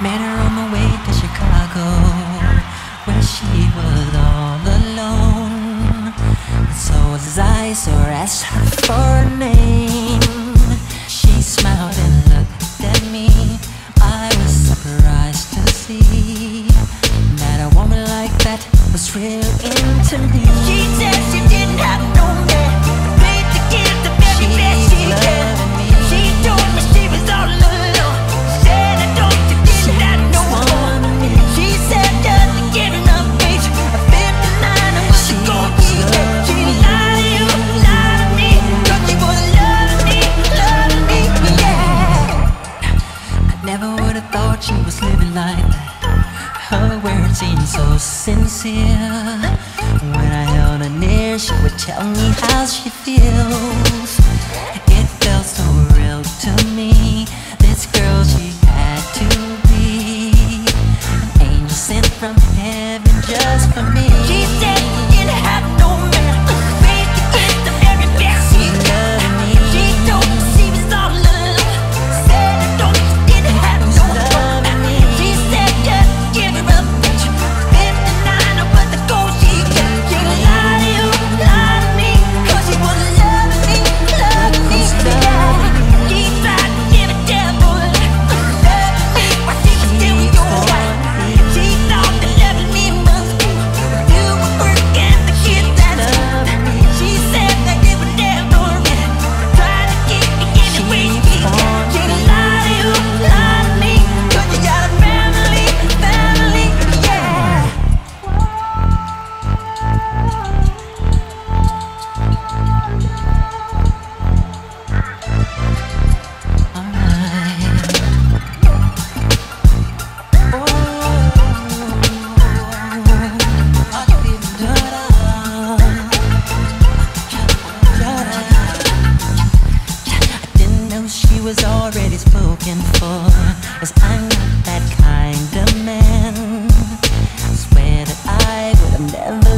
Met her on the way to Chicago, where she was all alone. So as I saw her, asked her for a name. She smiled and looked at me. I was surprised to see that a woman like that was real into me. She said she didn't have no man, paid to give the very best she can. She told me she was all alone. Said I don't you didn't have no one. She said just to give enough age, a 59 and was a gold key. She lied to you, lied to me, 'cause she was loving me, yeah. I never would have thought she was living like that. Her words seemed so sincere. When I held her near, she would tell me how she feels. It felt so real to me. This girl, she had to be an angel sent from heaven just for me. She said she didn't have no man, paid to get the very best she could. She told me she was all alone. Said I don't you didn't have no one. She said just give her a picture, 59 was the goal she got. She lied to you, lied to me, 'cause she was loving me, yeah. She tried to give a devil love me while she was still your wife. She thought that loving me must be do the work and the kids that's love. She said that it would never end, trying to keep me any way she can. She lied to you, lied to me, 'cause you got a family, yeah. She was already spoken for, 'cause I'm not that kind of man. I swear that I would have never